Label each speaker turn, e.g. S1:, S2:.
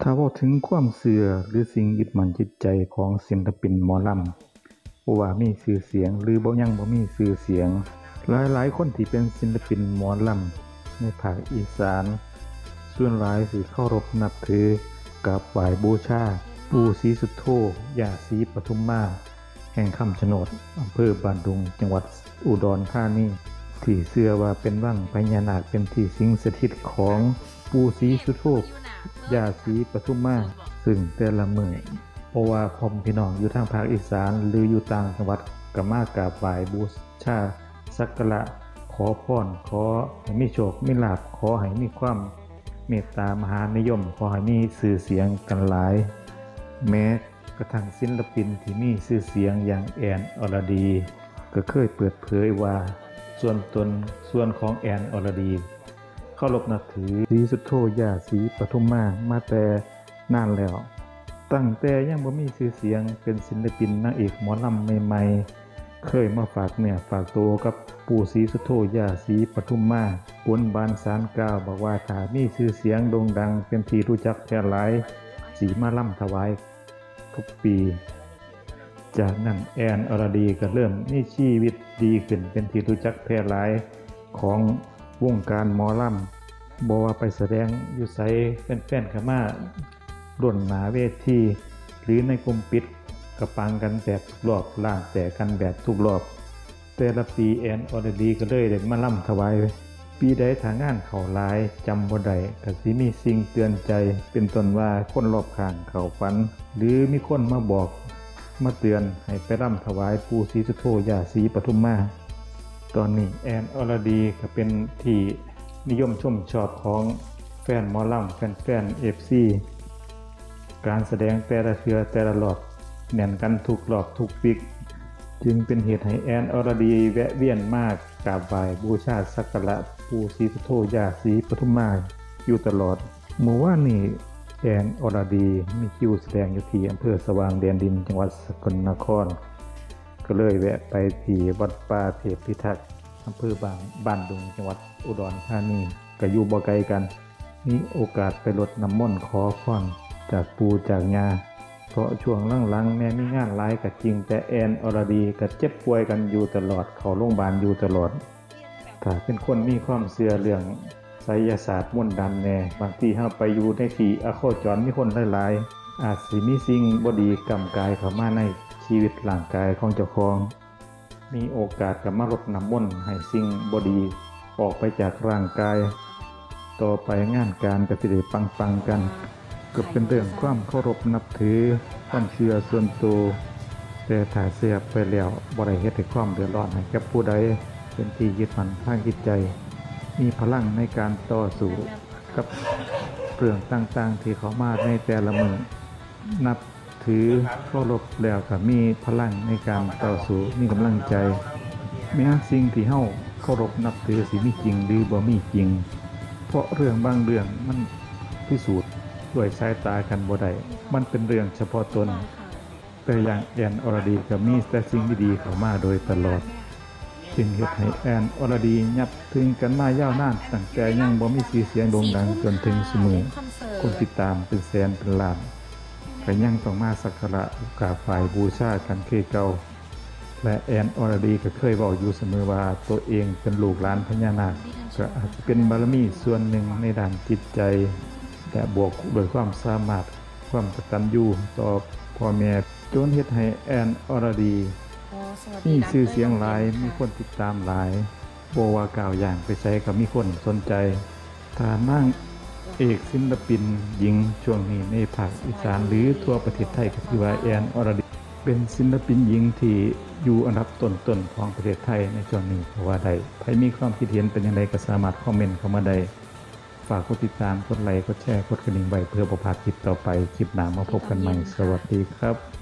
S1: าเว้าถึงความเชื่อหรือสิ่งยึดมั่นจิตใจของศิลปินหมอลำบ่ว่ามีชื่อเสียงหรือยังบ่มีชื่อเสียงหลายๆคนที่เป็นศิลปินหมอลำในภาคอีสานส่วนหลายสิเคารพนับถือกราบไหว้บูชาปู่ศรีสุโธย่าศรีปทุมมาแห่งคำชะโนดอำเภอบ้านดุงจังหวัดอุดรธานีที่เชื่อว่าเป็นวังพญานาคเป็นที่สิงสถิตของปู่ศรีสุโธย่าศรีปทุมมาซึ่งแต่ละมื้อบ่ว่าพ่อพี่น้องอยู่ทางภาคอีสานหรืออยู่ต่างจังหวัดก็มากราบไหว้บูชาสักการะขอพรขอให้มีโชคมีลาภขอให้มีความเมตตามหานิยมขอให้มีชื่อเสียงกันหลายแม้กระทั่งศิลปินที่มีชื่อเสียงอย่างแอนอรดีก็เคยเปิดเผยว่าส่วนของแอนอรดีเคารพนับถือศรีสุโธย่าศรีปทุมมาแต่นานแล้วตั้งแต่ยังบ่มีชื่อเสียงเป็นศิลปินนางเอกหมอลำใหม่ๆเคยมาฝากเนื้อฝากตัวกับปู่ศรีสุโธย่าศรีปทุมมาบนบานศาลกล่าวบอกว่าถ้ามีชื่อเสียงโด่งดังเป็นที่รู้จักแพร่หลายสิมาล่ำถวายทุกปีจากนั้นแอนอรดีก็เริ่มมีชีวิตดีขึ้นเป็นที่รู้จักแพร่หลายของวงการหมอลำบ่ว่าไปแสดงอยู่ไสแฟนๆก็มาร่วมหน้าเวทีหรือในกลุ่มปิดก็ปังกันแบบทุกรอบล่างแต่กันแบบทุกรอบแต่ละปีแอนอรดีก็เลยได้มาล่ำถวายปีใดถ้างานเข้าหลายจำบ่ได้ก็สิมีสิ่งเตือนใจเป็นต้นว่าคนรอบข้างเข้าฝันหรือมีคนมาบอกมาเตือนให้ไปร่ำถวายปู่ศรีสุโธย่าศรีปทุมมาตอนนี้แอนอรดีก็เป็นที่นิยมชมชอบของแฟนหมอลำแฟนๆ FC การแสดงแต่ละเทื่อแต่ละรอบแน่นกันทุกรอบทุกวิกจึงเป็นเหตุให้แอนอรดีแวะเวียนมากกราบไหว้บูชาสักการะปู่ศรีสุโธย่าศรีปทุมมาอยู่ตลอดเมื่อวานนี้แอนอรดีมีคิวแสดงอยู่ที่อำเภอสว่างแดนดินจังหวัดสกลนครก็เลยแวะไปที่วัดป่าเทพพิทักษ์อำเภอบ้านดุงจังหวัดอุดรธานีก็อยู่บ่ไกลกันมีโอกาสไปรดน้ำมนต์ขอพรจากปู่จากย่าเพราะช่วงหลังๆแม้มีงานหลายก็จริงแต่แอนอรดีก็เจ็บป่วยกันอยู่ตลอดเข้าโรงพยาบาลอยู่ตลอดถ้าเป็นคนมีความเชื่อเรื่องไสยศาสตร์มนต์ดำแน่บางทีเฮาไปอยู่ในที่อโคจรมีคนหลายๆอาจสิมีสิ่งบ่ดีกำกายเข้ามาในชีวิตร่างกายของเจ้าของมีโอกาสก็มารดน้ำมนต์ให้สิ่งบ่ดีออกไปจากร่างกายต่อไปงานการก็สิได้ปังๆกันก็เป็นเรื่องความเคารพนับถือความเชื่อส่วนตัวแต่ถ้าเสียไปแล้วบ่ได้เฮ็ดให้ความเดือดร้อนให้กับผู้ใดเป็นที่ยึดมั่นทางจิตใจมีพลังในการต่อสู้กับเรื่องต่างๆที่เขามาในแต่ละมื้อนับถือเคารพแล้วก็มีพลังในการต่อสู้มีกำลังใจแม้สิ่งที่เฮาเคารพนับถือสิมีจริงหรือบ่มีจริงเพราะเรื่องบางเรื่องมันพิสูจน์ด้วยสายตากันบ่ได้มันเป็นเรื่องเฉพาะตนแต่อย่างแอนอรดีก็มีแต่สิ่งดีๆเข้ามาโดยตลอดจึงเฮ็ดให้แอนอรดียับถึงกันมายาวนานตั้งแต่ยังบ่มีชื่อเสียงโด่งดังจนถึงซุมื้อคนติดตามเป็นแสนเป็นล้านก็ยังต้องมาสักการะกราบไหว้บูชากันคือเก่าและแอนอรดีก็เคยเว้าอยู่เสมอว่าตัวเองเป็นลูกหลานพญานาคก็อาจจะเป็นบารมีส่วนหนึ่งในด้านจิตใจและบวกด้วยความสามารถความกตัญญูต่อพ่อแม่จนเฮ็ดให้แอนอรดีมีชื่อเสียงหลายมีคนติดตามหลายบ่ว่าก้าวย่างไปไสก็มีคนสนใจถ้านางเอกศิลปินหญิงช่วงนี้ในภาคอีสานหรือทั่วประเทศไทยก็ถือว่าแอนอรดีเป็นศิลปินหญิงที่อยู่อันดับต้นๆของประเทศไทยในช่วงนี้เพราะว่าใดใครมีความคิดเห็นเป็นอย่างไรก็สามารถคอมเมนต์เข้ามาได้ฝากกดติดตามกดไลค์กดแชร์กดกระดิ่งไว้เพื่อบ่พลาดคลิปต่อไปคลิปหน้ามาพบกันใหม่สวัสดีครับ